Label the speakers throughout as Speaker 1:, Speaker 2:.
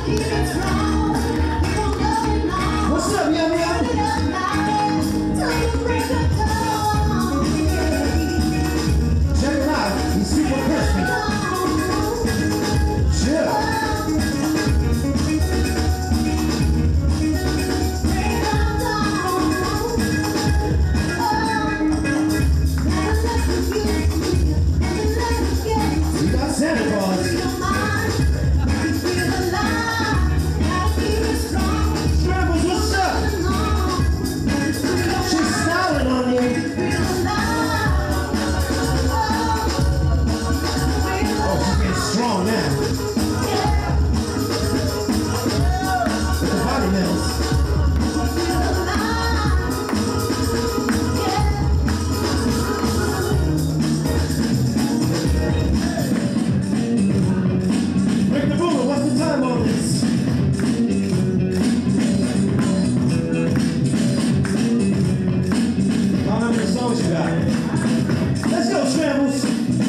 Speaker 1: What's up, Yum Yum? Check him out. He's super crispy. Chill. We got Santa Claus. Scrambles, what's up? She's styling on you. Oh, she's getting strong now. With the body mills. Break the ruler, what's the time on this? How many songs you got? Let's go, Scrambles.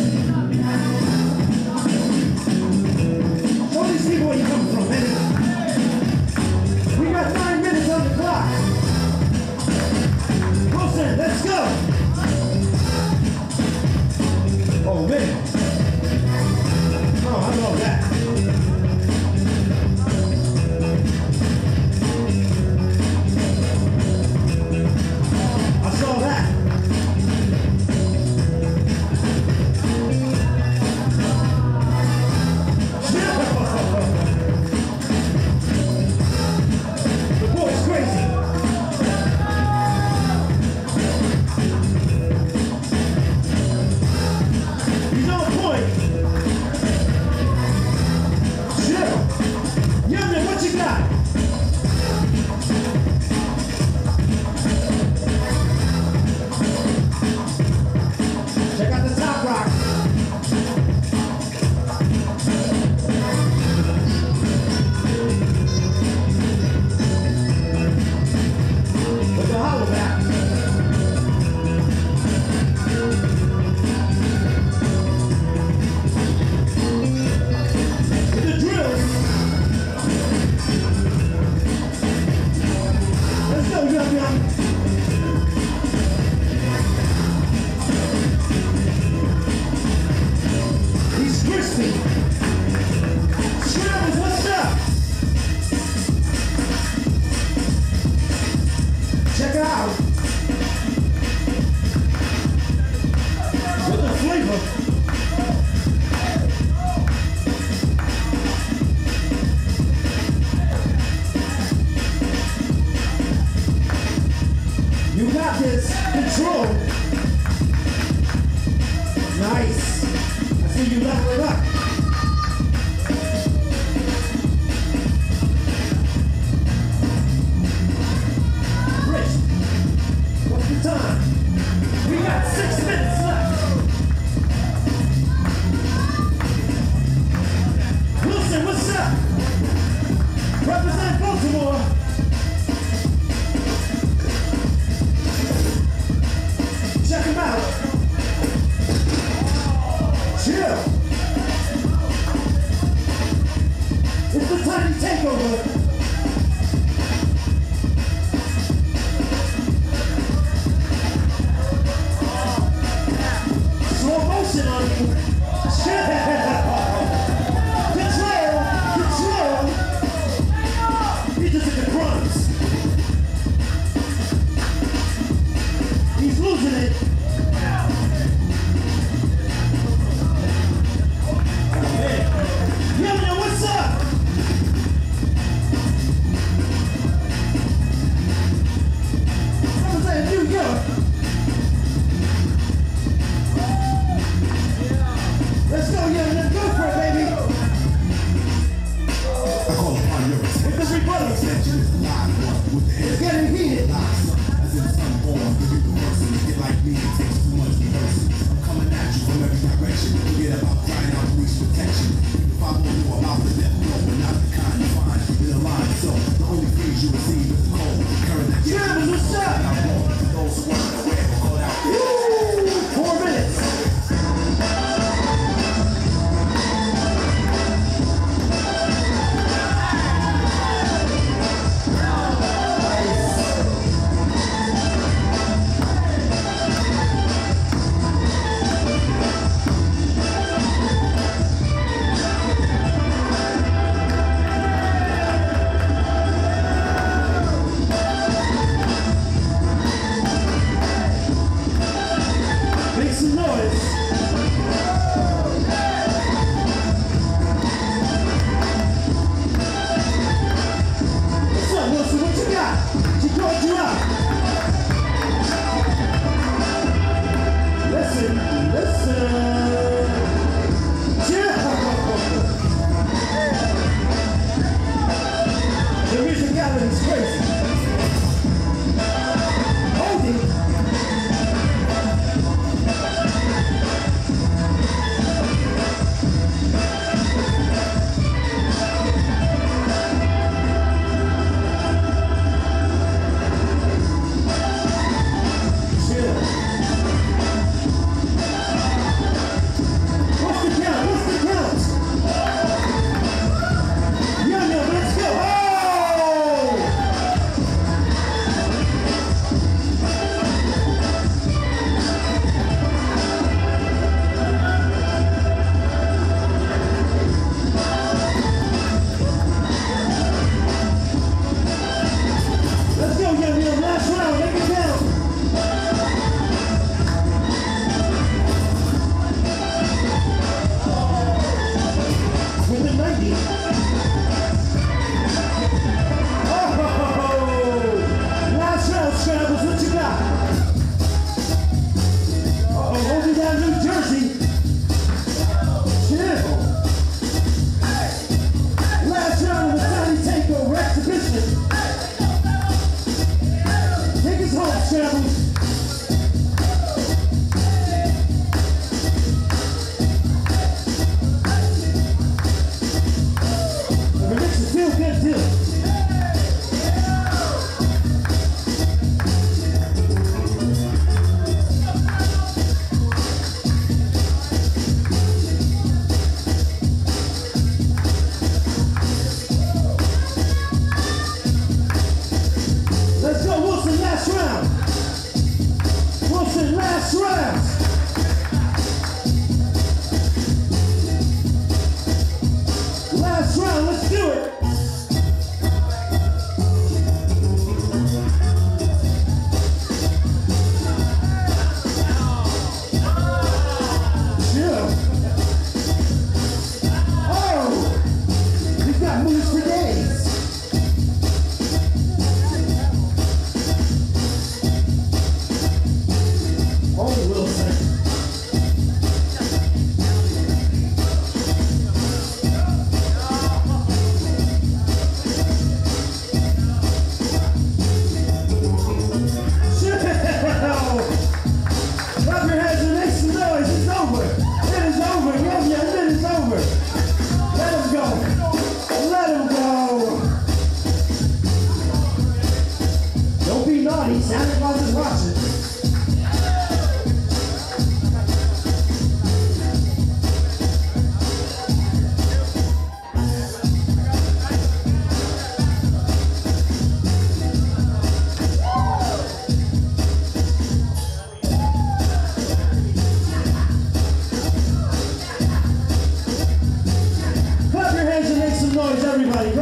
Speaker 1: Show these people where you come from, man. We got 9 minutes on the clock. Wilson, let's go. Oh, man. Oh, I love that. I saw that. The boy's crazy. He's on point. Chill. Yum Yum, what you got? Check out the top rock. With the hollow back. With the drills. Let's go, Yum Yum. He's crispy. Scrambles, what's up? Check it out. With the flavor. You got this. Control. Nice. I see you level it up. Rich, what's the time? We got 6 minutes left. Wilson, what's up? Represent Baltimore. Check him out. Chill. It's the tiny takeover. Slow motion on you. Chill. Control. Control. He just hit the crumbs. He's losing it. Yum Yum, what's up?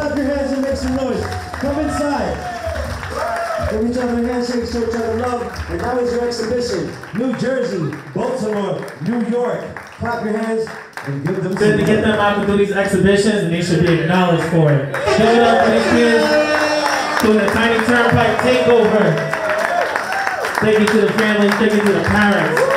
Speaker 1: Clap your hands and make some noise. Come inside. Give each other a handshake, show each other love. And that was your exhibition. New Jersey, Baltimore, New York. Clap your hands and give them
Speaker 2: Good to get them out to do these exhibitions, and they should be acknowledged for it. Give it up for these kids doing the Tiny Turnpike takeover. Thank you to the families, thank you to the parents.